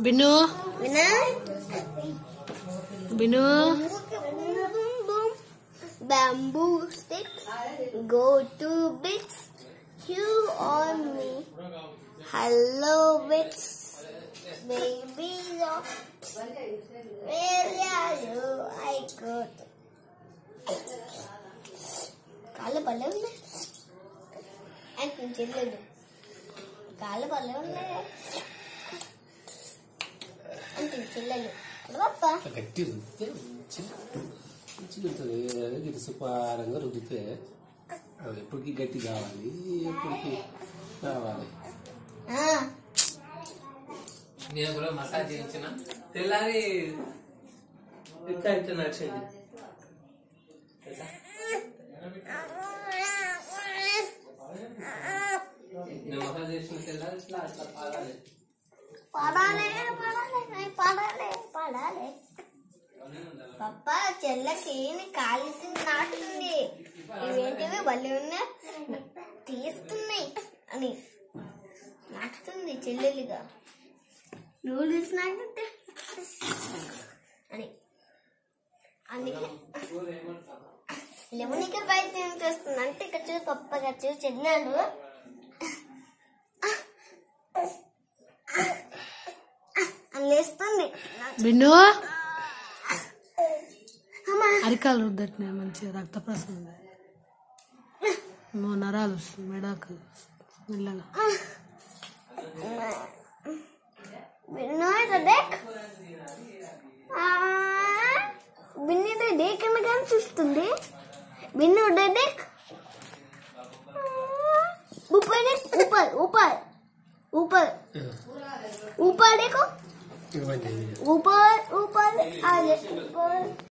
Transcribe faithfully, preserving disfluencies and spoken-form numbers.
Binnu Binnu bamboo sticks go to bits you or me hello bits baby rocks where are you I got కాళ్ళ పల్లె ఉన్నాయి and చెల్లెలు కాళ్ళ పల్లె ఉన్నాయి అండ్ చెల్లెలు పాప గట్టి మంచిగా ఉంటుంది సుపారంగా రుద్దితే అది ఎప్పటికీ గట్టి కావాలి ఎప్పటికీ కావాలి. నేను కూడా మసాజ్ చేయించిన తెల్లారి ఎట్లా ఇట్లా నడిచింది. నేను మసాజ్ చేసిన తెల్లారి ఇట్లా అట్లా పాడాలి పాడాలి పాడాలి పాడాలి పాడాలి పప్ప చెల్లకి కాలి నాటుంది ఇవేంటివి బలి ఉన్నా తీస్తున్నాయి అని నాటుతుంది చెల్లెలుగా నూడిల్స్ నాటుంటే అని అందుకే లెమనిక ప్రయత్నం చేస్తుంది అంటే ఇక్కడ చూసి పప్పగా చూసి చెల్లాను అని లేస్తుంది. బిన్ను అరికాలు రుద్దట్నే మంచిగా రక్త ప్రసరణ నరాలు మెడకు మెల్లగా బిన్ను డేక్ అనగా చూస్తుంది. బిన్ను డేక్ ऊपर ऊपर ऊपर ऊपर ऊपर देखो ऊपर ऊपर आगे ऊपर